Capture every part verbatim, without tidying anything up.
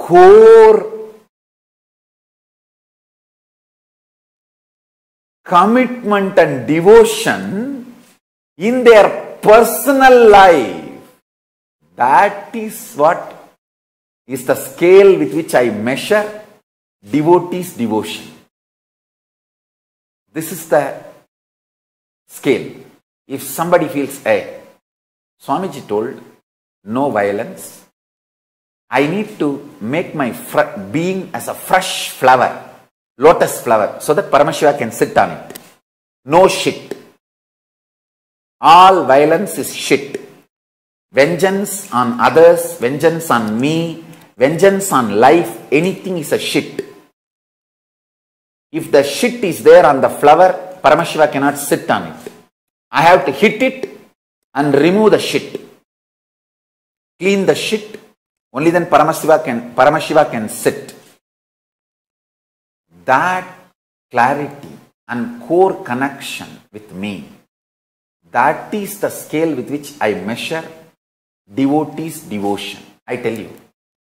core commitment and devotion in their personal life. That is what is the scale with which I measure devotees' devotion. This is the scale. If somebody feels, hey, Swamiji told, no violence, I need to make my being as a fresh flower, lotus flower, so that Paramashiva can sit on it. No shit. All violence is shit. Vengeance on others, vengeance on me, vengeance on life, anything is a shit. If the shit is there on the flower, Paramashiva cannot sit on it. I have to hit it and remove the shit. Clean the shit. Only then Paramashiva can, Paramashiva can sit. That clarity and core connection with me, that is the scale with which I measure devotees' devotion. I tell you.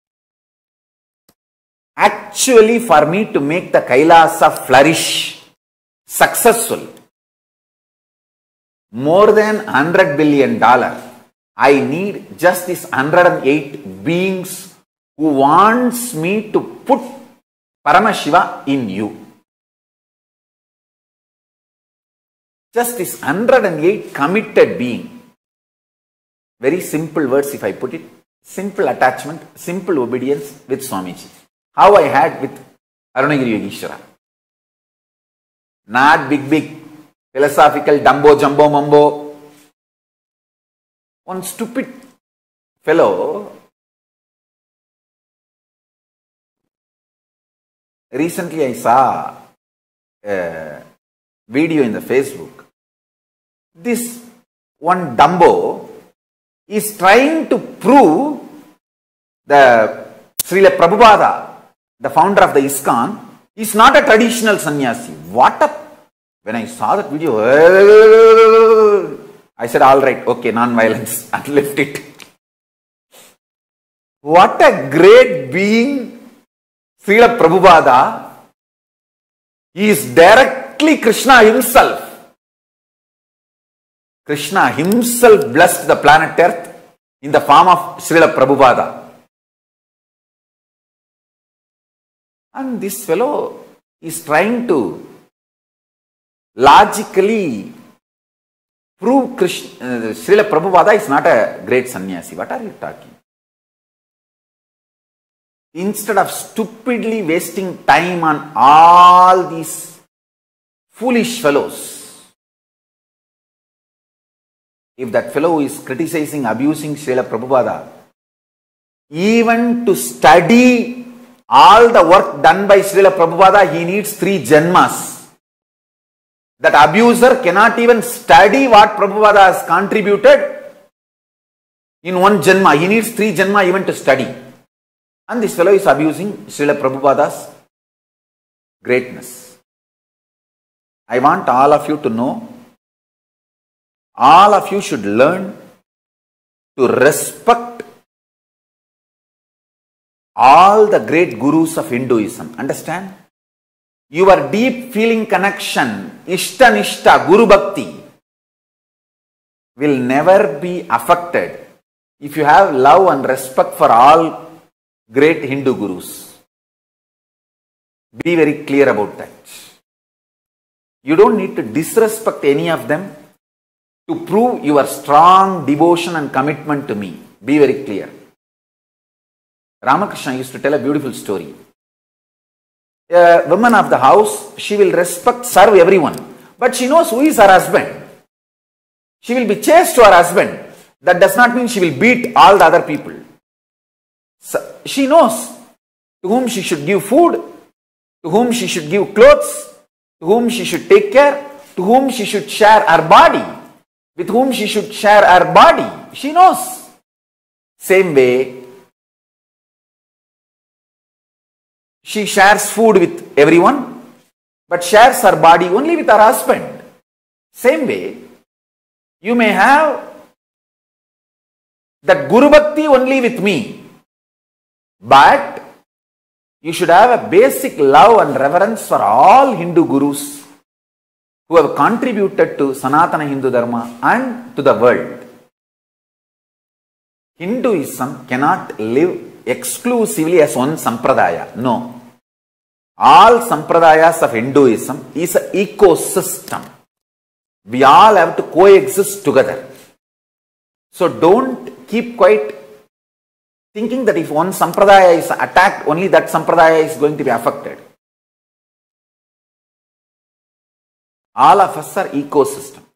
Actually, for me to make the Kailasa flourish, successful, more than one hundred billion dollars, I need just this one hundred eight beings who wants me to put Paramashiva in you. Just this one hundred eight committed being. Very simple words if I put it. Simple attachment, simple obedience with Swamiji. How I had with Arunagiri Yogeshwara. Not big, big, philosophical, dumbo, jumbo, mumbo. One stupid fellow recently I saw a video in the Facebook. This one dumbo is trying to prove the Srila Prabhupada, the founder of the ISKCON, is not a traditional sannyasi. What a... When I saw that video, I said, all right, okay, non-violence, and left it. What a great being Srila Prabhupada. He is directly Krishna himself. Krishna himself blessed the planet Earth in the form of Srila Prabhupada. And this fellow is trying to logically prove Krishna, uh, Srila Prabhupada is not a great sannyasi. What are you talking? Instead of stupidly wasting time on all these foolish fellows, if that fellow is criticizing, abusing Srila Prabhupada, even to study all the work done by Srila Prabhupada, he needs three janmas. That abuser cannot even study what Prabhupada has contributed in one janma. He needs three janma even to study. And this fellow is abusing Srila Prabhupada's greatness. I want all of you to know, all of you should learn to respect all the great gurus of Hinduism. Understand? Your deep feeling connection, Ishta Nishta, Guru Bhakti, will never be affected if you have love and respect for all great Hindu gurus. Be very clear about that. You don't need to disrespect any of them to prove your strong devotion and commitment to me. Be very clear. Ramakrishna used to tell a beautiful story. A woman of the house, she will respect, serve everyone. But she knows who is her husband. She will be chaste to her husband. That does not mean she will beat all the other people. So she knows to whom she should give food, to whom she should give clothes, to whom she should take care, to whom she should share her body, with whom she should share her body. She knows. Same way, she shares food with everyone, but shares her body only with her husband. Same way, you may have that Guru Bhakti only with me, but You should have a basic love and reverence for all Hindu gurus who have contributed to Sanatana Hindu Dharma and to the world. Hinduism cannot live exclusively as one sampradaya. No. All sampradayas of Hinduism is an ecosystem. We all have to coexist together. So don't keep quiet thinking that if one sampradaya is attacked, only that sampradaya is going to be affected. All of us are ecosystem.